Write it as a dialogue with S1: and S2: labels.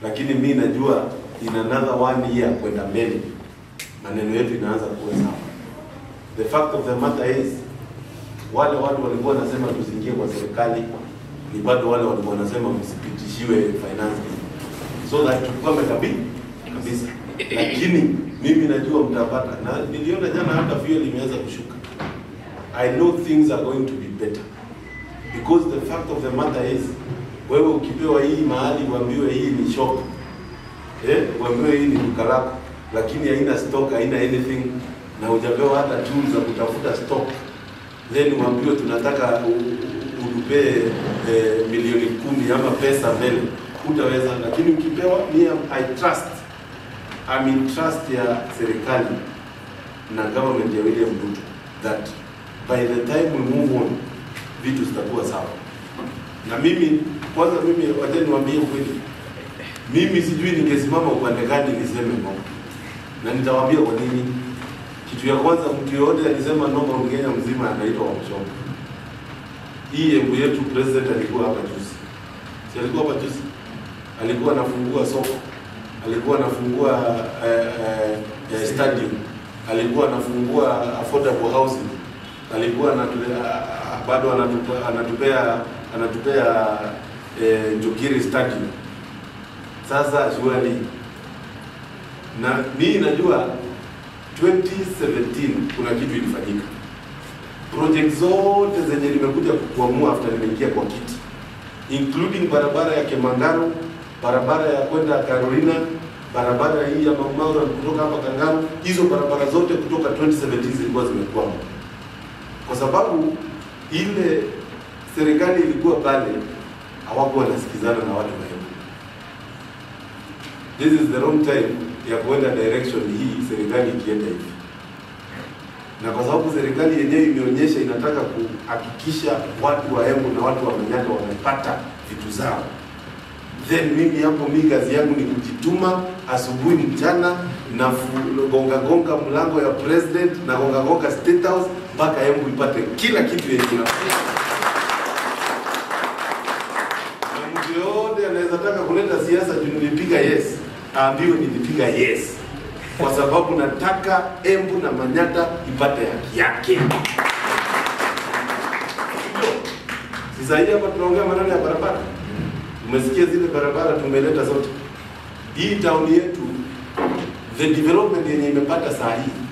S1: lakini mimi najua in another 1 year kwenda mbele maneno yetu inaanza kuwa sawa. The fact of the matter is, wale watu walikuwa wanasema tusiingie kwa serikali ni bado wale walikuwa wanasema msipitishiwe finance so that tukome kabisa. Lakini mimi najua mtapata, na niliona jana hata fuel imeanza kushuka. I know things are going to be better because the fact of the matter is, wewe ukipewa hii mahali uambiwe hii ni shop, uambiwe hii ni duka lako, lakini haina stock, haina anything, na hujapewa hata tools za kutafuta stock, then uambiwe tunataka utupe milioni 10 ama pesa mbele, utaweza. Lakini ukipewa, I'm in trust ya serikali na government ya William Ruto that by the time we move on, vitu zitakuwa sawa. Na mimi kwanza, wacha niwaambie ukweli, mimi sijui ningesimama upande gani niseme no, na nitawaambia kwa nini. Kitu ya kwanza, mtu yote alisema no kwa Kenya mzima anaitwa Wamshomba. Hii embu yetu president alikuwa hapa juzi. Si alikuwa hapa juzi? Alikuwa anafungua soko, alikuwa anafungua stadium, alikuwa anafungua affordable housing, alikuwa bado anatupea Jokiri stadium. Sasa juali, na mimi najua 2017 kuna kitu ilifanyika. Project zote zenye nimekuja kuamua after nimeingia kwa kiti, including barabara ya Kemangaro, barabara ya kwenda Carolina, barabara hii ya Maura kutoka hapa Kangaro, hizo barabara zote kutoka 2017 zilikuwa zimekwama. Kwa sababu ile serikali ilikuwa pale, hawakuwa wanasikizana na watu wa Embu. This is the wrong time ya kuenda direction hii serikali ikienda hivi. Na kwa sababu serikali yenyewe imeonyesha inataka kuhakikisha watu wa Embu na watu wa Manyata wanapata vitu zao, then mimi hapo kazi yangu ni kujituma asubuhi mchana na gonga mlango ya president na gonga State House mpaka Embu ipate kila kitu yenye inafaa. Na mtu yote anaweza taka kuleta siasa juu nilipiga yes, aambiwe nilipiga yes, kwa sababu nataka Embu na Manyata ipate haki yake. Sasa hapa tunaongea maneno ya barabara. Umesikia zile barabara tumeleta zote. Hii town yetu, the development yenye imepata saa hii